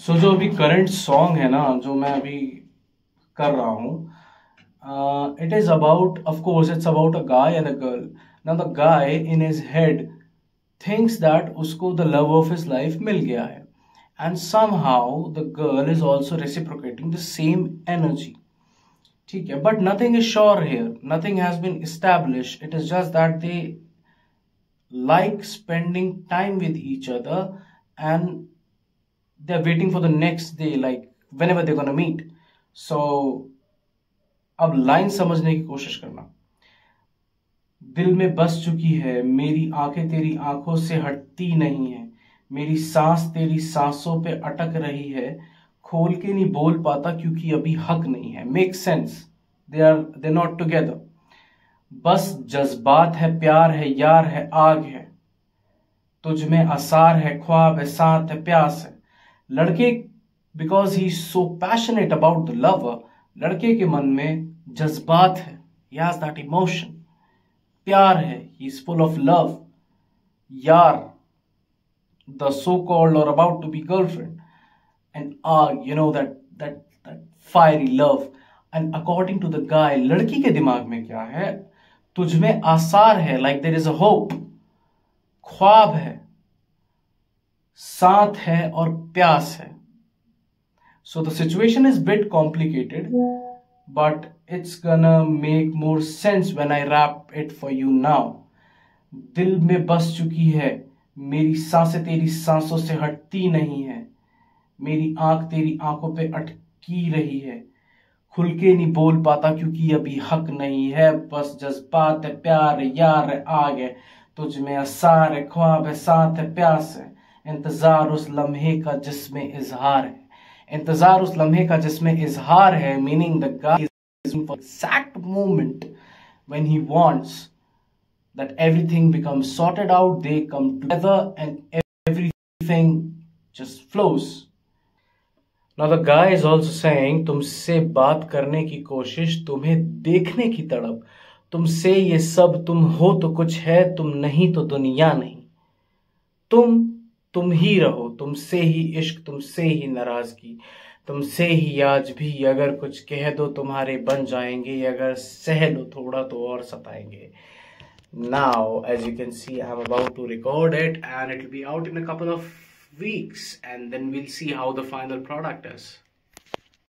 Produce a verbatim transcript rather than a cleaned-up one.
सो so, जो अभी current song है ना, जो मैं अभी कर रहा हूँ, it is about, of course it's about a guy and a girl. Now the guy in his head thinks that उसको the love of his life मिल गया है, and somehow the girl is also reciprocating the same energy. ठीक है, but nothing is sure here, nothing has been established. It is just that they like spending time with each other and they're waiting for the next day, like whenever they're gonna meet. So अब line समझने की कोशिश करना. दिल में बस चुकी है मेरी आंखें तेरी आंखों से हटती नहीं है, मेरी सांस तेरी सांसों पे अटक रही है, खोल के नहीं बोल पाता क्योंकि अभी हक नहीं है. Make sense, they are they not together. बस जज्बात है, प्यार है, यार है, आग है, तुझ में आसार है, ख्वाब है, साथ है, प्यास है. लड़के, because he so passionate about the lover, लड़के के मन में जज्बात है, ही हैज दैट इमोशन. प्यार है, he is full of love. यार, द सो कॉल्ड और about to be girlfriend. And आग, you know that that that fiery love. And according to the guy, लड़की के दिमाग में क्या है? तुझ में आसार है, like there is a hope. ख्वाब है, साथ है और प्यास है. So the situation is bit complicated, but it's gonna make more sense when I rap it for you now. दिल में बस चुकी है मेरी सांसें तेरी सांसों से हटती नहीं है, मेरी आंख तेरी आंखों पे अटकी रही है, खुल के नहीं बोल पाता क्योंकि अभी हक नहीं है. बस जज्बात है, प्यार है, यार है, आग है, तुझ में असार है, ख्वाब है, साथ है, प्यास है. इंतजार उस लम्हे का जिसमें इजहार है, इंतजार उस लम्हे का जिसमें इजहार है. Meaning the guy is for exact moment when he wants that everything becomes sorted out, they come together and everything just flows. Now the guy is also saying, तुमसे बात करने की कोशिश, तुम्हें देखने की तड़प, तुमसे ये सब, तुम हो तो कुछ है, तुम नहीं तो दुनिया नहीं. तुम तुम ही रहो, तुमसे ही इश्क, तुमसे ही नाराजगी, तुमसे ही आज भी. अगर कुछ कह दो तुम्हारे बन जाएंगे, अगर सह लो थोड़ा तो और सताएंगे. Now, as you can see, I'm about to record it and it will be out in a couple of weeks, and then we'll see how the final product is.